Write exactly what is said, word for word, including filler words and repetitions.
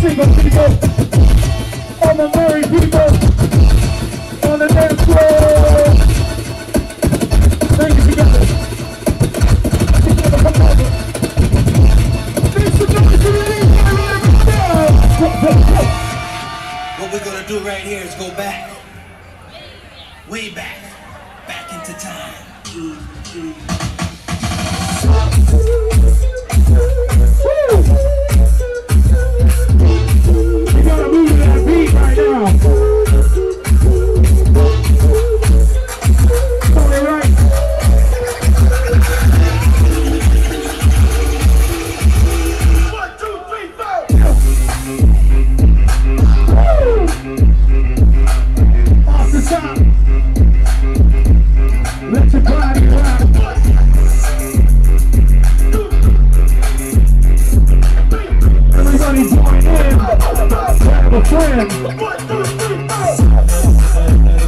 single people, all the married people on the dance floor. Bring it together. Together, come over. Make some noise to the What we're gonna do right here is go back, way back, back into time. Mm, mm. We gotta move to that beat right now. Totally right. One, two, three, four. Off the top. Let your body rock. Everybody join in. Grab a friend. One, two, three, four.